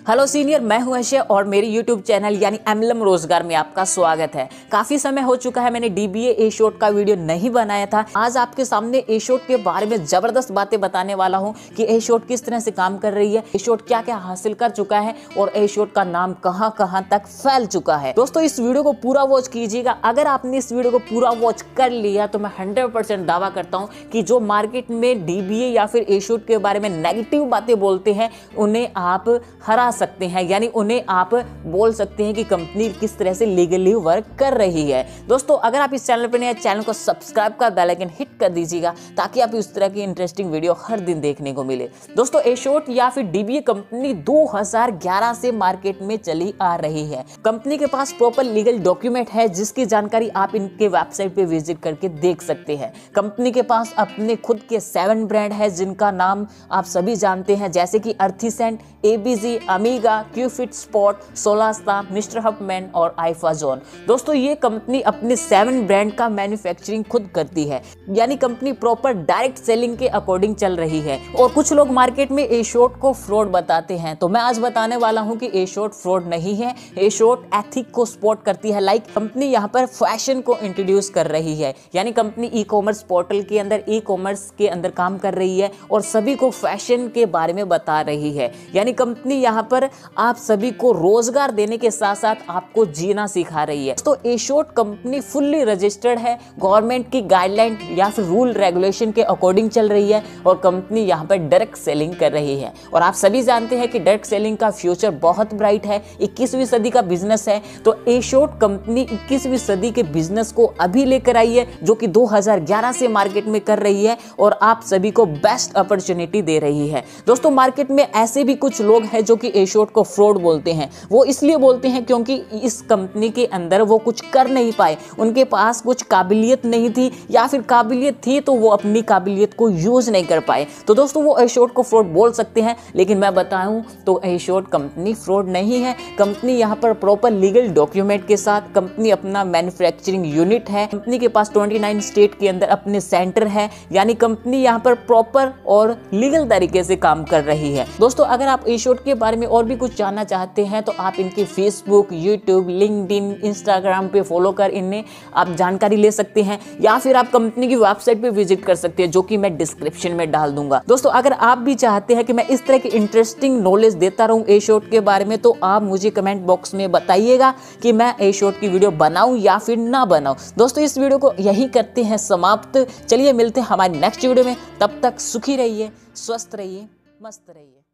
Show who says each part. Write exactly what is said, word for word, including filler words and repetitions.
Speaker 1: Hello senior, मैं हूं अशय और मेरी यूट्यूब चैनल यानी एमलम रोजगार में आपका स्वागत है। काफी समय हो चुका है मैंने डीबीए एसोर्ट का वीडियो नहीं बनाया था। आज आपके सामने एसोर्ट के बारे में जबरदस्त बातें बताने वाला हूं कि एसोर्ट किस तरह से काम कर रही है, एसोर्ट क्या क्या हासिल कर चुका है और एसोर्ट का नाम कहां कहां तक फैल चुका है। दोस्तों इस वीडियो को पूरा वॉच कीजिएगा। अगर आपने इस वीडियो को पूरा वॉच कर लिया तो मैं हंड्रेड परसेंट दावा करता हूँ कि जो मार्केट में डीबीए या फिर एसोर्ट के बारे में नेगेटिव बातें बोलते हैं उन्हें आप हरा सकते हैं, यानी उन्हें आप बोल सकते हैं कि कंपनी किस तरह से लीगली वर्क कर रही है। दोस्तों अगर आप इस चैनल पर नए हैं, चैनल को सब्सक्राइब कर बेल आइकन हिट कर दीजिएगा ताकि आप इस तरह की इंटरेस्टिंग वीडियो हर दिन देखने को मिले। दोस्तों एसोर्ट या फिर डीबीए कंपनी दो हज़ार ग्यारह से मार्केट में चली आ रही है। कंपनी के पास प्रॉपर लीगल डॉक्यूमेंट है जिसकी जानकारी आप इनके वेबसाइट पे विजिट करके देख सकते हैं। कंपनी के पास अपने खुद के सेवन ब्रांड है जिनका नाम आप सभी जानते हैं, जैसे कि EarthyScent, ABG, Amiga, Qfit spot, Solasta, mister Huffman और आइफाजोन। दोस्तों ये कंपनी अपने सेवन ब्रांड का मैन्युफैक्चरिंग खुद करती है, यानी कंपनी प्रॉपर डायरेक्ट सेलिंग के अकॉर्डिंग चल रही है। और कुछ लोग मार्केट में एसोर्ट को फ्रॉड बताते हैं, तो मैं आज बताने वाला हूं कि एसोर्ट फ्रॉड नहीं है। एसोर्ट एथिक को सपोर्ट करती है। लाइक कंपनी यहां पर फैशन को इंट्रोड्यूस कर रही है, यानी कंपनी ई कॉमर्स पोर्टल के अंदर ई कॉमर्स के अंदर काम कर रही है और सभी को फैशन के बारे में बता रही है। यानी कंपनी यहां पर आप सभी को रोजगार देने के साथ साथ आपको जीना सिखा रही है। तो एसोर्ट कंपनी फुल्ली रजिस्टर्ड है, गवर्नमेंट की गाइडलाइन या फिर रूल रेगुलेशन के अकॉर्डिंग चल रही है और कंपनी यहां पर डायरेक्ट सेलिंग कर रही है। और आप सभी जानते हैं कि डायरेक्ट सेलिंग का फ्यूचर बहुत ब्राइट है, इक्कीसवीं सदी का बिजनेस है। तो एसोर्ट कंपनी इक्कीसवीं सदी के बिजनेस को अभी लेकर आई है जो कि दो हज़ार ग्यारह से मार्केट में कर रही है और आप सभी को बेस्ट अपॉर्चुनिटी दे रही है। दोस्तों मार्केट में ऐसे भी कुछ लोग हैं जो कि एसोर्ट को फ्रॉड बोलते हैं। वो इसलिए बोलते हैं क्योंकि इस कंपनी के अंदर वो कुछ कर नहीं पाए, उनके पास कुछ काबिलियत नहीं थी या फिर काबिलियत थी तो वो अपनी काबिलियत को यूज नहीं कर पाए। तो दोस्तों वो एसोर्ट को फ्रॉड बोल सकते हैं, लेकिन मैं बताऊं तो एसोर्ट कंपनी फ्रॉड नहीं है। कंपनी यहाँ पर प्रॉपर लीगल डॉक्यूमेंट के साथ, कंपनी अपना मैन्युफैक्चरिंग यूनिट है, कंपनी के पास उनतीस स्टेट के अंदर अपने सेंटर है, यानी कंपनी यहाँ पर प्रॉपर और लीगल तरीके से काम कर रही है। दोस्तों अगर आप एसोर्ट के बारे में और भी कुछ जानना चाहते हैं तो आप इनके फेसबुक, यूट्यूब, लिंक्डइन, इंस्टाग्राम पे फॉलो कर इन्हें आप जानकारी ले सकते हैं या फिर आप कंपनी की वेबसाइट पे विजिट कर सकते हैं जो कि मैं डिस्क्रिप्शन में डाल दूंगा। दोस्तों अगर आप भी चाहते हैं कि मैं इस तरह की इंटरेस्टिंग नॉलेज देता रहूं एसोर्ट के बारे में तो आप मुझे कमेंट बॉक्स में बताइएगा कि मैं एसोर्ट की वीडियो बनाऊं या फिर ना बनाऊं। दोस्तों इस वीडियो को यही करते हैं समाप्त। चलिए मिलते हैं हमारी नेक्स्ट वीडियो में, तब तक सुखी रहिए, स्वस्थ रहिए, मस्त रहिए।